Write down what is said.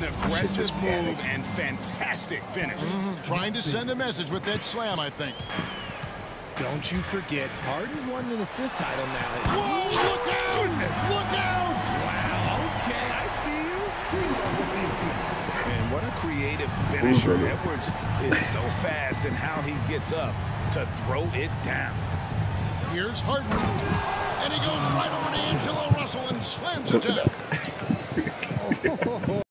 aggressive move and fantastic finish. Trying to send a message with that slam, I think. Don't you forget, Harden's won an assist title now. Whoa, look out! Look out! Wow, okay, I see you. And what a creative finisher. Edwards is so fast in how he gets up to throw it down. Here's Harden. And he goes right over to Angelo Russell and slams it down.